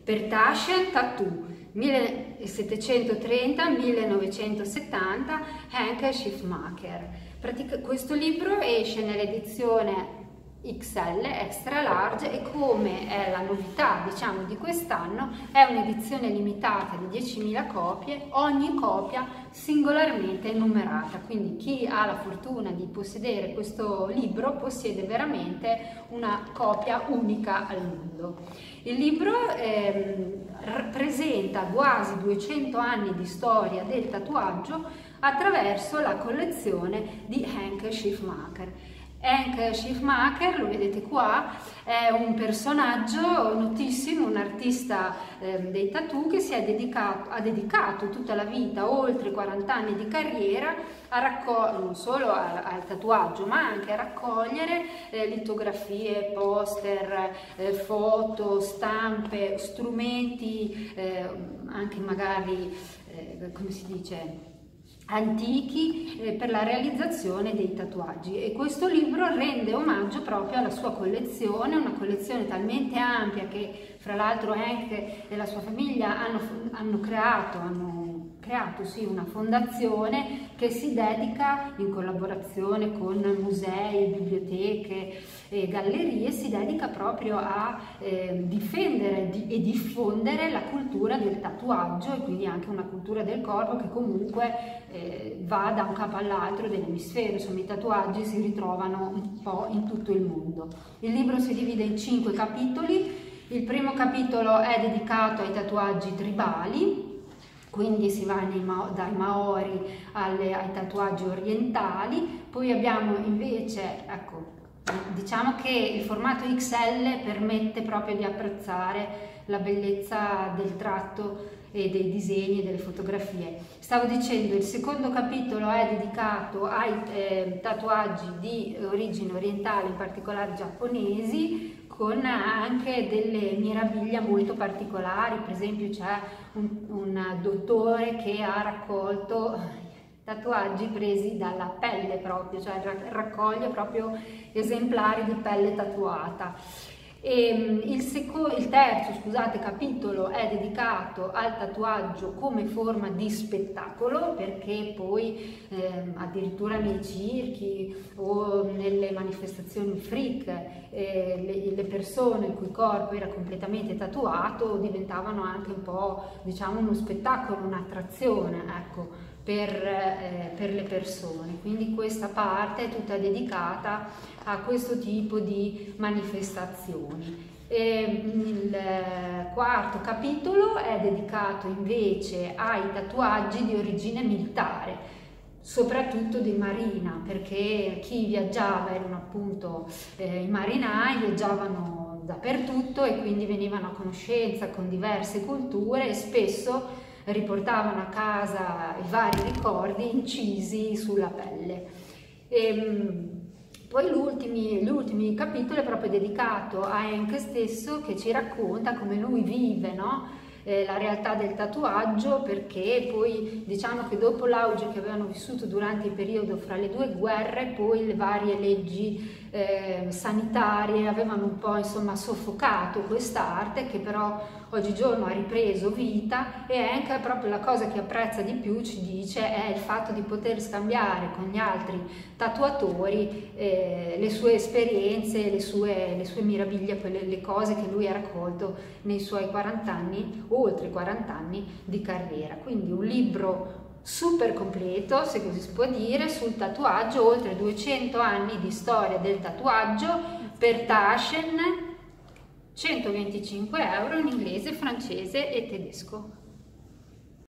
Per Taschen Tattoo 1730-1970, Henke Schiffmacher. Questo libro esce nell'edizione XL, extra large, e come è la novità, diciamo, di quest'anno, è un'edizione limitata di 10.000 copie, ogni copia singolarmente numerata, quindi chi ha la fortuna di possedere questo libro possiede veramente una copia unica al mondo. Il libro presenta quasi 200 anni di storia del tatuaggio attraverso la collezione di Henke Schiffmacher. Henke Schiffmacher, lo vedete qua, è un personaggio notissimo, un artista dei tattoo che ha dedicato tutta la vita, oltre 40 anni di carriera, non solo al tatuaggio, ma anche a raccogliere litografie, poster, foto, stampe, strumenti, anche magari, come si dice, antichi, per la realizzazione dei tatuaggi. E questo libro rende omaggio proprio alla sua collezione, una collezione talmente ampia che fra l'altro Henke e la sua famiglia hanno creato sì, una fondazione che si dedica, in collaborazione con musei, biblioteche e gallerie, si dedica proprio a difendere e diffondere la cultura del tatuaggio, e quindi anche una cultura del corpo che comunque va da un capo all'altro dell'emisfero. Insomma, i tatuaggi si ritrovano un po' in tutto il mondo. Il libro si divide in 5 capitoli. Il primo capitolo è dedicato ai tatuaggi tribali, quindi si va dai Maori ai tatuaggi orientali. Poi abbiamo invece, ecco, diciamo che il formato XL permette proprio di apprezzare la bellezza del tratto e dei disegni e delle fotografie. Stavo dicendo, il secondo capitolo è dedicato ai tatuaggi di origine orientale, in particolare giapponesi, con anche delle meraviglie molto particolari. Per esempio c'è un dottore che ha raccolto tatuaggi presi dalla pelle proprio, cioè raccoglie proprio esemplari di pelle tatuata. E il terzo, scusate, capitolo è dedicato al tatuaggio come forma di spettacolo, perché poi addirittura nei circhi o nelle manifestazioni freak le persone il cui corpo era completamente tatuato diventavano anche un po', diciamo, uno spettacolo, un'attrazione, ecco, per le persone. Quindi questa parte è tutta dedicata a questo tipo di manifestazioni. Il quarto capitolo è dedicato invece ai tatuaggi di origine militare, soprattutto dei marina, perché chi viaggiava erano appunto i marinai, viaggiavano dappertutto e quindi venivano a conoscenza con diverse culture e spesso riportavano a casa i vari ricordi incisi sulla pelle. Poi l'ultimo capitolo è proprio dedicato a Henke stesso, che ci racconta come lui vive, no? La realtà del tatuaggio, perché poi diciamo che dopo l'auge che avevano vissuto durante il periodo fra le due guerre, poi le varie leggi sanitarie avevano un po', insomma, soffocato quest'arte, che però oggigiorno ha ripreso vita. E anche proprio la cosa che apprezza di più, ci dice, è il fatto di poter scambiare con gli altri tatuatori le sue esperienze, le sue meraviglie, le cose che lui ha raccolto nei suoi 40 anni, oltre 40 anni di carriera. Quindi un libro super completo, se così si può dire, sul tatuaggio, oltre 200 anni di storia del tatuaggio, per Taschen, 125 € in inglese, francese e tedesco.